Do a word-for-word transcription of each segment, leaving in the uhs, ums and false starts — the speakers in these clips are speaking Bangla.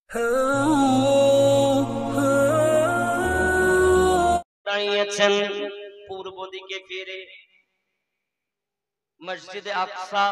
দাঁড়িয়েছেন পূর্ব দিকে ফিরে মসজিদে আকসা,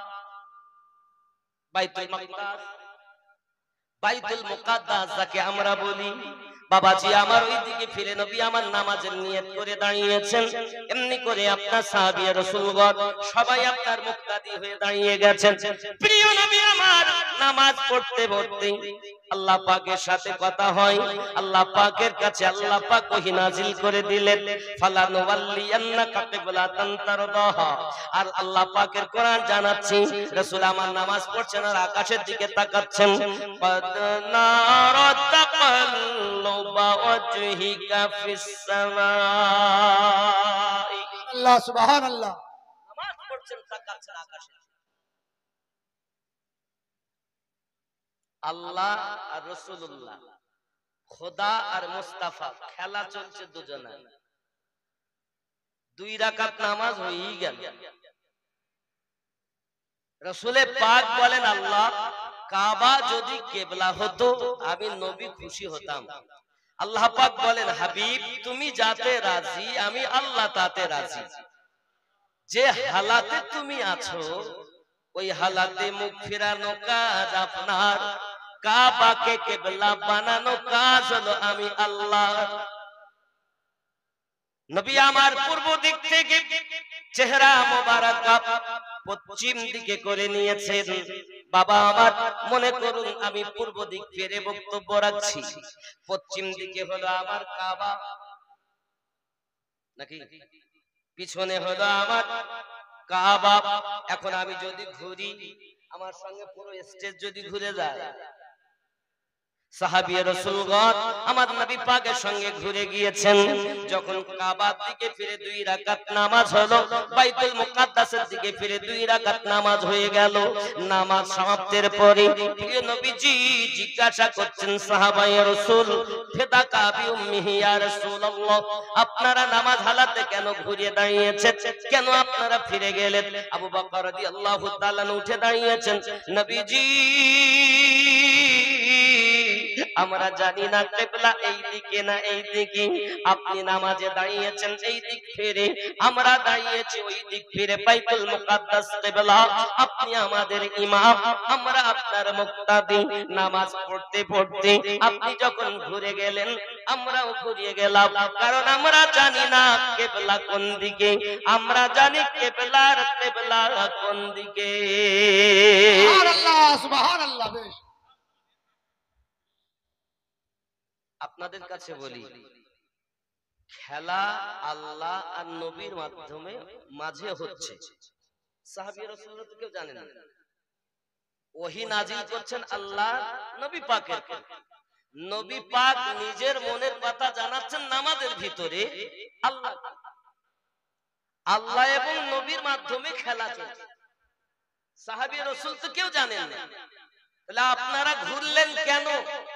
বাইতুল মুকাদ্দাস, বাইতুল মুকাদ্দাস যাকে আমরা বলি, বাবাজি আমার ওই দিকে ফিরে নবী আমার নামাজের নিয়ত করে দাঁড়িয়েছেন। এমনি করে আপনার সাহাবী রাসূলগণ সবাই আপনার মুক্তাদি হয়ে দাঁড়িয়ে গেছেন। প্রিয় নবী আমার নামাজ পড়তে পড়তে আল্লাহ পাকের সাথে কথা হয়। আল্লাহ পাকের কাছে আল্লাহ পাক ওহী নাজিল করে দিলেন, ফালানুওয়াল্লিয়ান্নাকা কিবলাতান তারদাহা। আর আল্লাহ পাকের কোরআন জানাচ্ছি, রাসূল আমার নামাজ পড়ছেন আর আকাশের দিকে তাকাচ্ছেন। কদ নারা তাকাল্লুবা ওয়াজহিকা ফিস সামাই। আল্লাহ সুবহানাল্লাহ। নামাজ পড়ছেন তাকাচ্ছেন আকাশে। আল্লাহ আর রাসূলুল্লাহ, খোদা আর মুস্তাফা খেলা চলছে দুজনে। দুই রাকাত নামাজ হয়েই গেল। রাসূলে পাক বলেন, আল্লাহ কাবা যদি কিবলা হতো আমি নবী খুশি হতাম। আল্লাহ পাক বলেন, হাবিব তুমি যাতে রাজি আমি আল্লাহ তাতে রাজি। যে হালাতে তুমি আছো ওই হালাতে মুখ ফেরানো কাজ আপনার, কাবাকে কিবলা বানানো কাজ হলো আমি আল্লাহ। নবী আমার পূর্ব দিক থেকে চেহারা মোবারক পশ্চিম দিকে করে নিয়েছেন। বাবা আমার মনে করুন আমি পূর্ব দিক ফিরে বক্তব্য রাখছি, পশ্চিম দিকে হলো আমার কাবা, নাকি পিছনে হলো আমার কাবা। এখন আমি যদি ঘুরি, আমার সঙ্গে পুরো স্টেজ যদি ঘুরে যায়, সাহাবী রাসূলগণ আমার নবী পাকের সঙ্গে ঘুরে গিয়েছেন। যখন কাবার দিকে ফিরে দুই রাকাত নামাজ হলো, বাইতুল মুকাদ্দাসের দিকে ফিরে দুই রাকাত নামাজ হয়ে গেল। নামাজ সমাপ্তির পরে প্রিয় নবীজি জিজ্ঞাসা করছেন সাহাবায়ে রাসূল, ফিদাকা বিউম্মিহি ইয়া রাসূলুল্লাহ, আপনারা নামাজ হালাতে কেন ঘুরে দাঁড়িয়েছেন, কেন আপনারা ফিরে গেলেন? আবু বকর রাদিয়াল্লাহু তাআলা উঠে দাঁড়িয়েছেন, নবীজি আমরা জানি না কিবলা এই দিকে না এই দিকে, আপনি নামাজে দাঁড়িয়েছেন এই দিক ফিরে, আমরা দাঁড়িয়েছি ওই দিক ফিরে, বাইতুল মুকাদ্দাস কিবলা, আপনি আমাদের ইমাম, আমরা আপনার মুক্তাদি। নামাজ পড়তে পড়তে আপনি যখন ঘুরে গেলেন আমরাও ঘুরে গেলাম, কারণ আমরা জানি না কিবলা কোন দিকে, আমরা জানি কিবলার কিবলা কোন দিকে। সুবহানাল্লাহ সুবহানাল্লাহ। বেশ আপনাদের কাছে বলি, খেলা আল্লাহ আর নবীর মাধ্যমে মাঝে হচ্ছে, সাহাবী রাসূলরা তো কেউ জানে না। ওহী নাজিল করছেন আল্লাহ নবী পাকের, নবী পাক নিজের মনের কথা জানাচ্ছেন নামাজের ভিতরে। আল্লাহ আল্লাহ এবং নবীর মাধ্যমে খেলা চলছে, সাহাবী রাসূল তো কেউ জানেন না। তাহলে আপনারা ঘুরলেন কেন?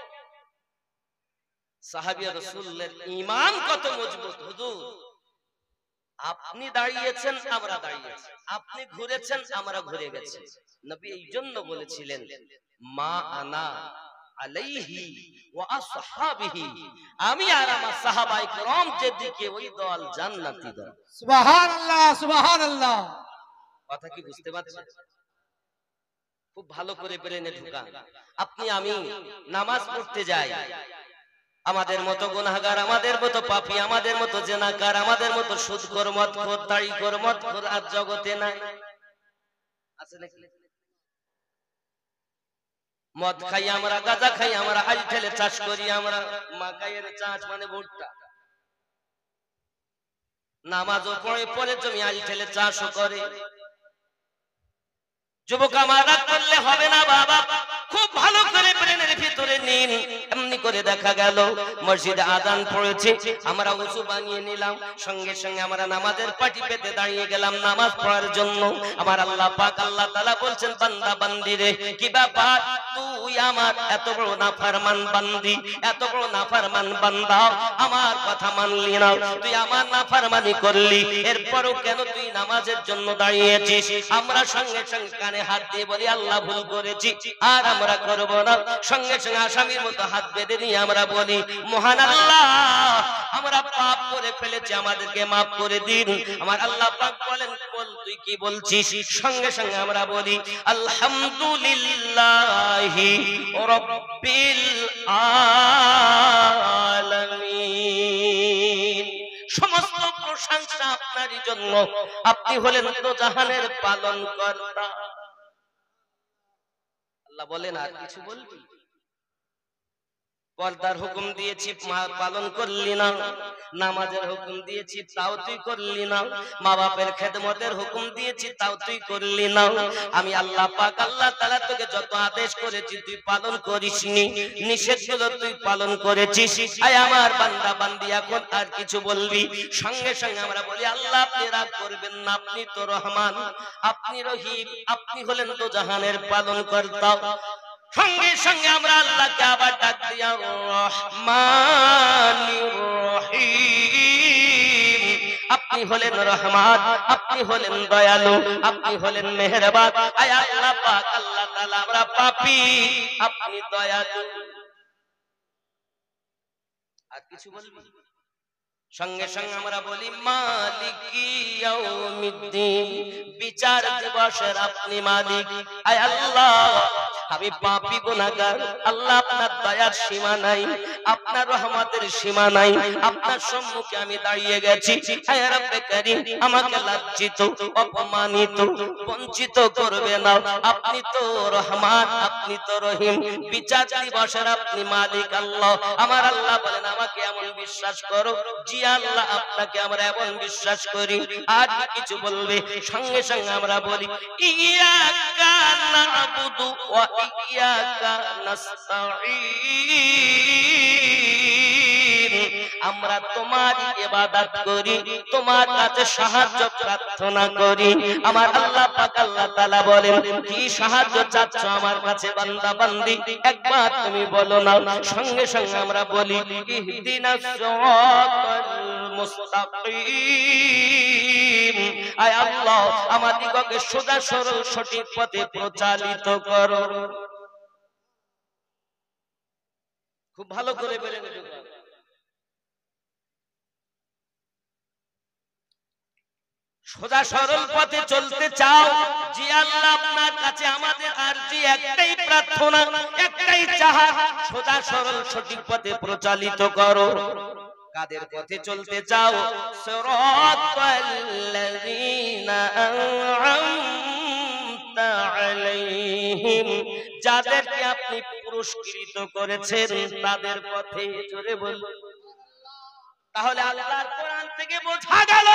সাহাবী রাসূলের ঈমান কত মজবুত। হুজুর আপনি দাঁড়িয়েছেন আমরা দাঁড়িয়েছি, আপনি ঘুরেছেন আমরা ঘুরে গেছি। নবী এই জন্য বলেছিলেন, মা আনা আলাইহি ওয়া আসহাবিহি, আমি আর আমার সাহাবায়ে কেরাম যেদিকে ওই দল জান্নাতি দল। সুবহানাল্লাহ সুবহানাল্লাহ। কথা কি বুঝতে পারছেন? খুব ভালো করে ব্রেনে ঢুকান। আপনি আমি নামাজ পড়তে যাই, আমাদের মতো গুনাহগার, আমাদের মতো পাপী, আমাদের মতো জেনাকার, আমাদের মতো সুদখোর, মদখোর, দাড়িখোর, মদখোর আর জগতে নাই, আছে নাকি? মদ খাই আমরা, গাঁজা খাই আমরা, আল ঠেলে চাষ করি আমরা, মাকাইয়ের চাষ মানে ভুট্টা। নামাজও পড়ে পরে জমি আল ঠেলে চাষও করে। যুবক আমার রাগ করলে হবে না বাবা, খুব ভালো করে ব্রেনের ভিতরে নিন। এমনি করে দেখা গেল মসজিদে আযান পড়েছে, আমরা ওযু বানিয়ে নিলাম, সঙ্গে সঙ্গে আমরা নামাজের পাটি পেতে দাঁড়িয়ে গেলাম নামাজ পড়ার জন্য। আমার আল্লাহ পাক আল্লাহ তাআলা বলছেন, বান্দা বান্দি রে, কি ব্যাপার তুই আমার এত বড় নাফরমান বান্দি, এত বড় নাফরমান বান্দা, আমার কথা মানলি না, তুই আমার নাফরমানি করলি, এরপরও কেন তুই নামাজের জন্য দাঁড়িয়েছিস? আমরা সঙ্গে সঙ্গে কানে হাত দিয়ে বলি আল্লাহ ভুল করেছি, আর আমরা করব না। সঙ্গে সঙ্গে আসামির মতো হাত বেঁধে নিয়ে আমরা বলি, মহান আল্লাহ, আমরা পাপ করে ফেলেছি, আমাদেরকে মাফ করে দিন। আমার আল্লাহ পাক বলেন, বল তুই কি বলছিস? সঙ্গে সঙ্গে আমরা বলি আলহামদুলিল্লাহি রাব্বিল আলামিন। সমস্ত প্রশংসা আপনারই জন্য, আপনি হলেন তো জাহানের পালন কর্তা। আল্লাহ বলেন, আর কিছু বলবি? পর্দার হুকুম দিয়েছি পালন করলি না, নামাজের হুকুম দিয়েছি তাও তুই করলি না, মা বাপের খেদমতের হুকুম দিয়েছি তাও তুই করলি না। আমি আল্লাহ পাক আল্লাহ তাআলা তোকে যত আদেশ করেছি তুই পালন করিসনি, নিষেধগুলো তুই পালন করেছিস। আয় আমার বান্দা বান্দি, এখন আর কিছু বলবি? সঙ্গে সঙ্গে আমরা বলি আল্লাহ আপনি রাগ করবেন না, আপনি তো রহমান, আপনি রহিম, আপনি হলেন তো জাহানের পালন কর্তা। সঙ্গে সঙ্গে আমরা আল্লাহকে আবার ডাক দিয়া রহমানির রহিম, আপনি হলেন রহমান, আপনি হলেন দয়ালু, আপনি হলেন মেহেরবান। আয় আল্লাহ পাক আল্লাহ তাআলা, আমরা পাপী, আপনি দয়ালু। আর কিছু বলবি? সঙ্গে সঙ্গে আমরা বলি মালিকি ইয়াউমিদ্দিন, বিচার দিবসের আপনি মালিক। আয় আল্লাহ, আমি পাপী গুনাহগার, আল্লাহ আপনার দয়ার সীমা নাই, আপনার রহমতের সীমা নাই, আপনার সম্মুখে আমি দাঁড়িয়ে গেছি। আয় রব্বে কারীম, আমাকে লজ্জিত, অপমানিত, বঞ্চিত করবে না। আপনি তো রহমান, আপনি তো রহিম, বিচার দিবসের আপনি মালিক। আল্লাহ, আমার আল্লাহ বলেন, আমাকে এমন বিশ্বাস করো। জি আল্লাহ, আপনাকে আমরা এমন বিশ্বাস করি। আর কিছু বলবে? সঙ্গে সঙ্গে আমরা বলি ইয়াকা না'বুদু ওয়া ইয়াকা নাস্তাঈন, আমরা তোমারই ইবাদত করি, তোমার কাছে সাহায্য প্রার্থনা করি। আমার আল্লাহ পাক আল্লাহ তাআলা বলেন, কি সাহায্য চাচ্ছ আমার কাছে বান্দা বান্দি? একবার তুমি বলো না। সঙ্গে সঙ্গে আমরা বলি ইহদিনাস সিরাতাল মুস্তাকিম, আয় আল্লাহ আমাদিগকে সোজা সরল সঠিক পথে প্রচালিত করো। খুব ভালো করে বলেন, সোজা সরল পথে চলতে চাও? জি আল্লাহ, আপনার কাছে আমাদের আরজি একটাই, প্রার্থনা একটাই, চাহা, সোজা সরল সঠিক পথে প্রচালিত করো। কাদের পথে চলতে চাও? সিরাতাল্লাযীনা আন'আমতা আলাইহিম, যাদেরকে আপনি পুরস্কৃত করেছেন তাদের পথে। জোরে বলুন। তাহলে আল্লাহর কোরআন থেকে বোঝা গেল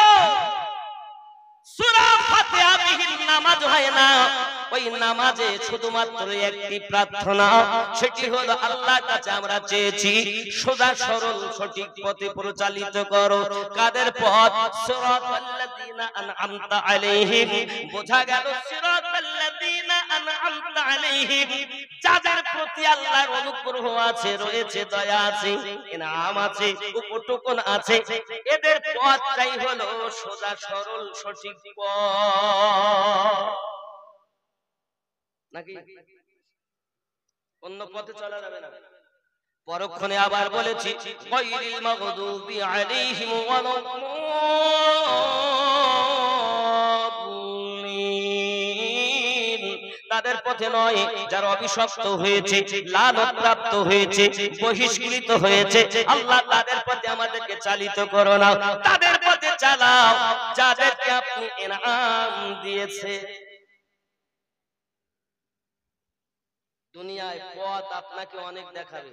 সূরা ফাতিহা বিহীন নামাজ হয় না। ওই নামাজে শুধুমাত্র একটি প্রার্থনা, সেটি হলো আল্লাহর কাছে আমরা চেয়েছি সোজা সরল সঠিক পথে পরিচালিত করো। কাদের পথ? সিরাতাল্লাযীনা আন'আমতা আলাইহিম। বোঝা গেল সিরাতাল্লাযীনা আন'আমতা আলাইহিম, যাদের প্রতি আল্লাহর অনুগ্রহ আছে, রয়েছে দয়া আছে, ইনাম আছে, উপটুকুন আছে, এদের পথটাই হলো সোজা সরল সঠিক পথ। নাকি অন্য পথে চলা যাবে না? পরক্ষণে আবার বলেছি গায়রিল মাগদুবি আলাইহিম ওয়ালাদ-দাল্লিন, তাদের পথে নয়, যারা অভিশপ্ত হয়েছে, লানত হয়েছে, বহিষ্কৃত হয়েছে। আল্লাহ তাদের পথে আমাদেরকে চালিত করো না, তাদের পথে চালাও যাদেরকে আপনি ইনাম দিয়েছে। দুনিয়ায় পথ আপনাকে অনেক দেখাবে।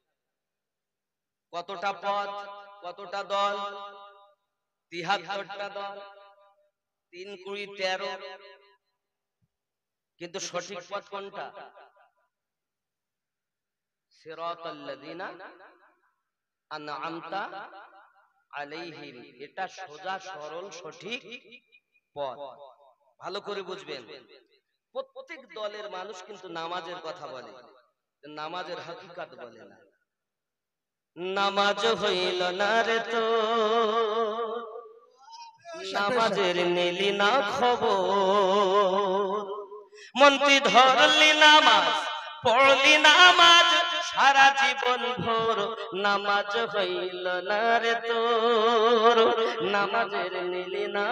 কতটা পথ, কতটা দল, তিহাত্তরটা দল, তিন কুড়ি তেরো, কিন্তু সঠিক পথ কোনটা? সিরাতাল্লাযিনা আনআমতা আলাইহিম, এটা সোজা সরল সঠিক পথ। ভালো করে বুঝবেন, প্রত্যেক দলের মানুষ কিন্তু নামাজের কথা বলে, নামাজের হাকিকত বলে না। নামাজ হইল না রে তো, নামাজের নিলি না খবর, মন্ত্রী ধরলি নামাজ পড়লি নামাজ সারা জীবন ভোর, নামাজ হইল না রে তোর, নামাজের নিলি না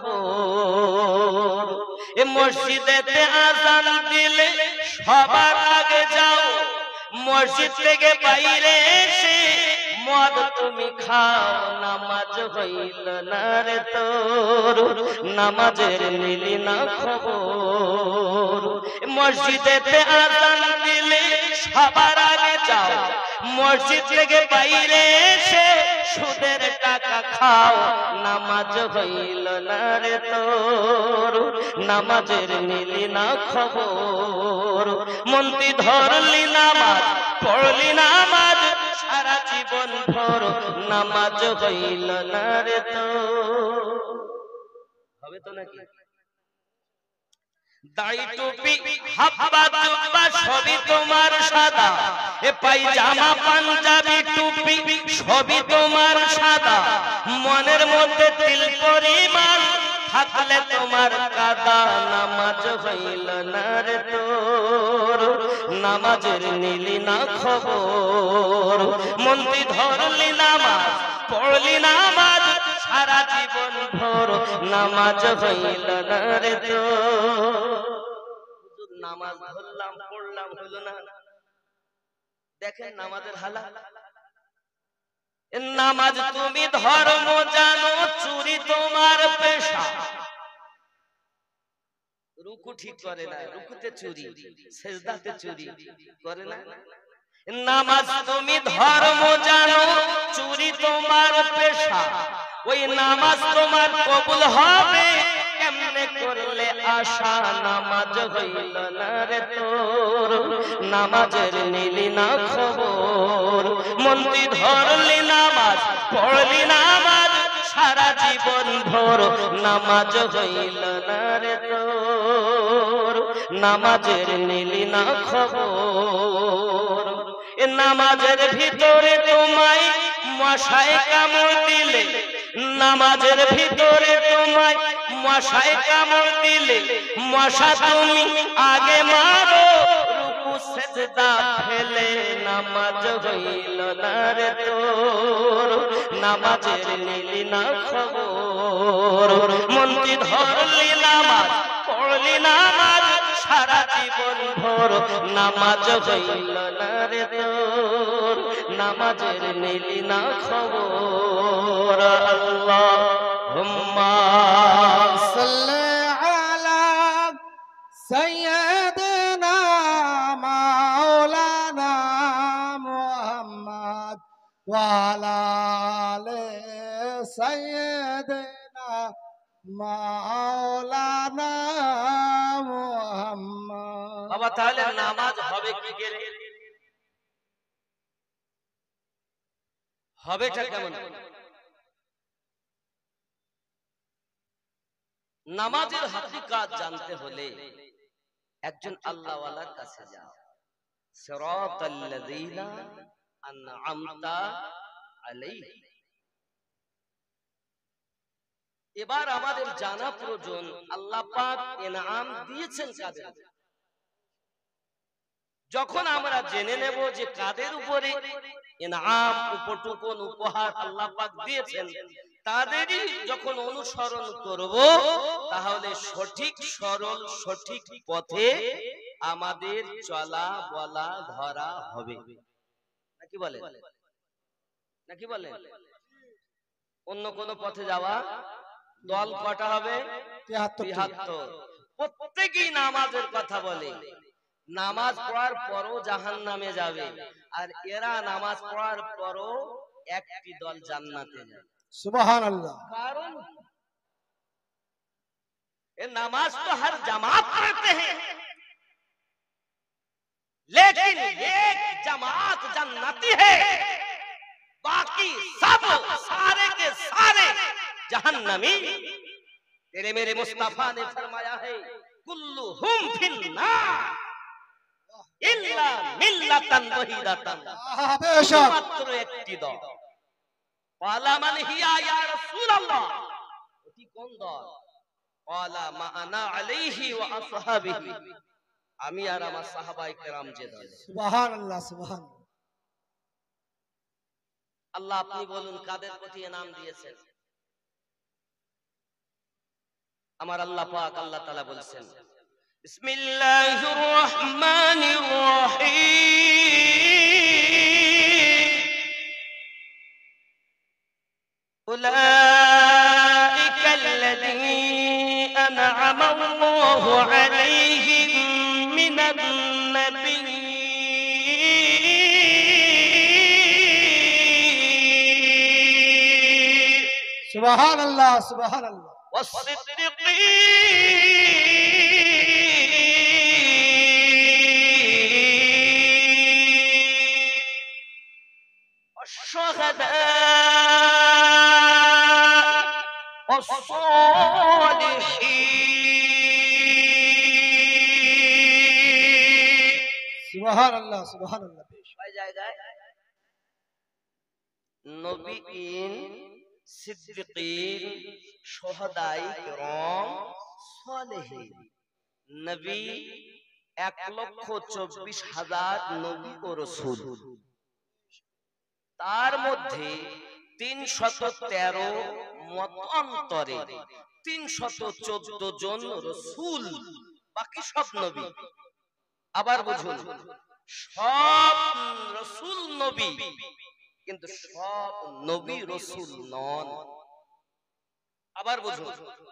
খবর। এ মসজিদেতে আযান দিলে সবার আগে যাও, মসজিদ থেকে বাইরে এসে মদ তুমি খাও, নামাজ হইল না রে তোর, নামাজের নিলি না খবর। মসজিদেতে আযান দিলে সবার আগে যাও, মসজিদ থেকে বাইরে এসে সুদের টাকা খাও, নামাজ হইল না রে তোর, নামাজের নিলি না খবর। মন্ত্রী ধরলি নামাজ পড়লি নামাজ সারা জীবন ভর, নামাজ হইল না রে তোর। হবে তো নাকি? দাড়ি টুপি হাব্বা জুব্বা সবই তোমার সাদা, এ পায়জামা পাঞ্জাবি টুপি সবই তোমার সাদা, মনের মধ্যে তিল পরিমাণ থাকলে তোমার কাদা, নামাজ হইল না রে তোর, নামাজের নিলি না খবর। মন্ত্রী ধরলি নামাজ পড়লি নামাজ সারা জীবন ভোর, নামাজ হইল না রে তোর। নামাজ ধরলাম পড়লাম হইল না। দেখেন নামাজের হালাত। নামাজ তুমি ধর্ম জানো, চুরি তোমার পেশা। রুকু ঠিক করে না, রুকুতে চুরি, সেজদাতে চুরি করে না। নামাজ তুমি ধর্ম জানো, চুরি তোমার পেশা, ওই নামাজ তোমার কবুল হবে কেমনে করলে আশা, নামাজ হইল না রে তোর, নামাজের নিলি না খবর। মন্ত্রী ধরলি নামাজ পড়লি নামাজ সারা জীবন ভোর, নামাজ হইল না রে তোর, নামাজের নিলি না খবর। এ নামাজের ভিতরে তোমায় মশায় কামড় দিলে, নামাজের ভিতরে তোমায় মশায় কামড় দিলে, মশা তুমি আগে মারো রুকু সেজদা ফেলে, নামাজ হইল না রে তোর, নামাজের নিলি না খবর। মন্ত্রী ধরলি নামাজ পড়লি নামাজ সারা জীবন ভোর, নামাজ হইল না রে তোর, নামাজের নিলি না খবর। আল্লাহুম্মা সাল্লি আলা সাইয়্যিদিনা মাওলানা মুহাম্মদ ওয়া আলা আলি সাইয়্যিদিনা মাওলানা মুহাম্মদ। বাবা তাহলে নামাজ হবে কি করে? হবেটা কেমন? নামাজের হাকিকত জানতে হলে একজন আল্লাহওয়ালার কাছে যাও। সিরাতাল্লাযীনা আনআমতা আলাইহিম। এবার আমাদের জানা প্রয়োজন আল্লাহ পাক ইনআম দিয়েছেন কাদের। যখন আমরা জেনে নেব যে কাদের উপরে ইনআম উপটুকুন উপহার আল্লাহ পাক দিয়েছেন, তাদেরই যখন অনুসরণ করব, তাহলে সঠিক সরল সঠিক পথে আমাদের চলা বলা ধরা হবে। নাকি বলেন? নাকি বলেন? অন্য কোন পথে যাওয়া দল কটা হবে? তিয়াত্তর। প্রত্যেকেই নামাজের কথা বলে, নামাজ পড়ার পরও জাহান্নামে যাবে, আর এরা নামাজ পড়ার পরও একটি দল জান্নাতে যাবে। সুবহানাল্লাহ। कारण ये नमाज तो हर जमात पढ़ते हैं, लेकिन एक जमात जन्नती है, बाकी सब सारे के सारे जहन्नमी। तेरे मेरे मुस्तफा ने फरमाया है कुल्लुहुम फिन्नार इल्ला मिल्लातान वहीदातान, মাত্র একটি দল। ক্বালা মান হিয়া ইয়া রাসূলুল্লাহ, এটি কোন দল? ক্বালা মা আনা আলাইহি ওয়া আসহাবিহি, আমি আর আমার সাহাবায়ে কেরাম যে দল। সুবহানাল্লাহ সুবহানাল্লাহ। আল্লাহ আপনি বলুন কাদের প্রতি নাম দিয়েছেন? আমার আল্লাহ পাক আল্লাহ তাআলা বলেছেন বিসমিল্লাহির রহমানির রহিম, উলাইকাল্লাযীনা আনআমা আল্লাহু আলাইহিম মিনান নাবিয়্যিন সুবহানাল্লাহ সুবহানাল্লাহ والصديقين والشهداء والصالحين। সুবহানাল্লাহ সুবহানাল্লাহ। কয় জায়গায়? নবীন, সিদ্দিকিন, শুহাদায়ে কিরাম, সালেহিন। নবী এক লক্ষ চব্বিশ হাজার নবী ও রাসূল, তার মধ্যে তিনশত তেরো মতান্তরে তিনশত চোদ্দ জন রাসূল, বাকি সব নবী। আবার বুঝুন, সব রাসূল নবী, কিন্তু সব নবী রাসূল নন। আবার বুঝুন,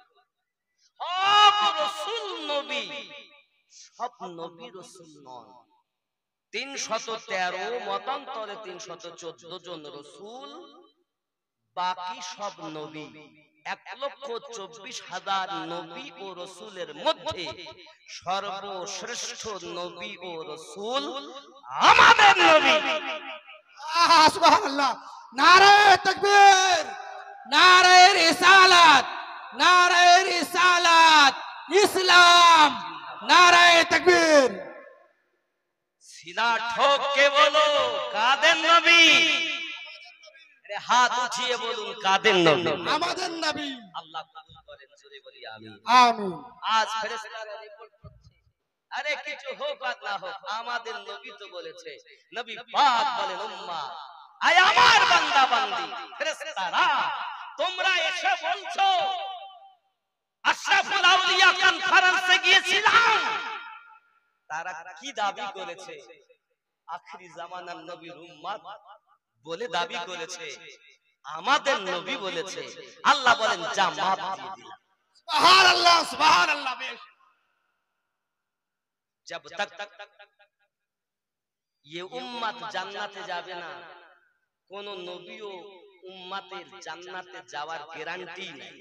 সব রাসূল নবী, সব নবী রাসূল নন। তিনশত তেরো মতান্তরে তিনশত চোদ্দ জন রাসূল, বাকি সব নবী। এক লক্ষ চব্বিশ হাজার নবী ও রাসূলের মধ্যে সর্বশ্রেষ্ঠ নবী ও রাসূল আমাদের নবী। আহা সুবহানাল্লাহ। নারায়ে তাকবীর, নারায়ে রিসালাত, নারায়ে রিসালাত, ইসলাম, নারায়ে তাকবীর। सीना ठोक के बोलो काদের নবী, আরে হাত উঠিয়ে বলুন কাদের নবী? আমাদের নবী। আল্লাহ কবুল করেন, জোরে বলি আমিন। আমিন। আজ ফেরেশতারা রিপোর্ট করছে, আরে কিছু হোক আর না হোক আমাদের নবী তো বলেছে। নবী পাক বলেন উম্মাহ, আয় আমার বান্দা বান্দি ফেরেশতারা, তোমরা এসে বলছো আশরাফুল আউলিয়া কনফারেন্সে গিয়েছিলাম, তারা কি দাবি করেছে? আখিরি জামানার নবীর উম্মত বলে দাবি করেছে, আমাদের নবী বলেছে। আল্লাহ বলেন জামাত দিয়ে দিলাম। সুবহানাল্লাহ সুবহানাল্লাহ। বেশ। जब तक ये उम्मत জান্নাতে যাবে না, কোন নবীও উম্মতের জান্নাতে যাওয়ার গ্যারান্টি নাই।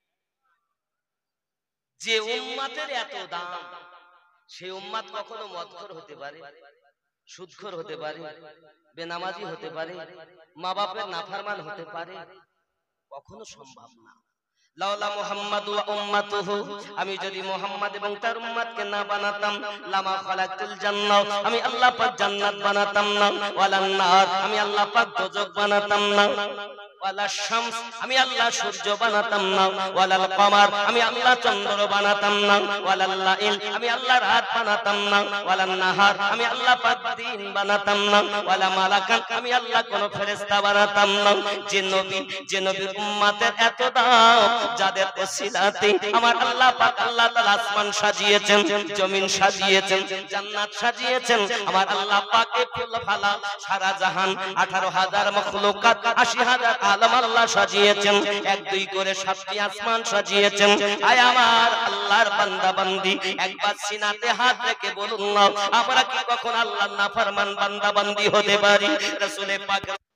যে উম্মতের এত দাম, সেই উম্মত কখনো মদখোর হতে পারে, সুদখোর হতে পারে, বেনামাজি হতে পারে, মা বাপের নাফরমান হতে পারে? কখনো সম্ভব না। লাউলা মুহাম্মাদ ওয়া উম্মাতুহু, আমি যদি মুহাম্মদ এবং তার উম্মতকে না বানাতাম, লামা খালাকতুল জান্নাহ, আমি আল্লাহ পাক জান্নাত বানাতাম না, ওয়ালান নার, আমি আল্লাহ পাক দোজখ বানাতাম না, ওয়ালা শামস, আমি আল্লাহ সূর্য বানাতাম না, ওয়ালাল কমার, আমি আল্লাহ চন্দ্র বানাতাম না, ওয়ালাল লাইল, আমি আল্লাহ রাত বানাতাম না, ওয়ালান নাহার, আমি আল্লাহ পাক দিন বানাতাম না, ওয়ালা মালাকান, আমি আল্লাহ কোন ফেরেশতা বানাতাম না। যে নবী, যে নবীর উম্মতের এত দাম, যাদের ওসিলাতে আমার আল্লাহ পাক আল্লাহ তাআলা আসমান সাজিয়েছেন, জমিন সাজিয়েছেন, জান্নাত সাজিয়েছেন, আমার আল্লাহ পাক এই ফুল ফালা সারা জাহান আঠারো হাজার মাখলুকাত আশি হাজার আলম আল্লাহ সাজিয়েছেন, এক দুই করে সাতটি আসমান সাজিয়েছেন। আয় আমার আল্লাহর বান্দা বান্দি, একবার সিনাতে হাত রেখে বলুন না, আমরা কি কখন আল্লাহর নাফরমান বান্দা বান্দি হতে পারি? রাসূল পাক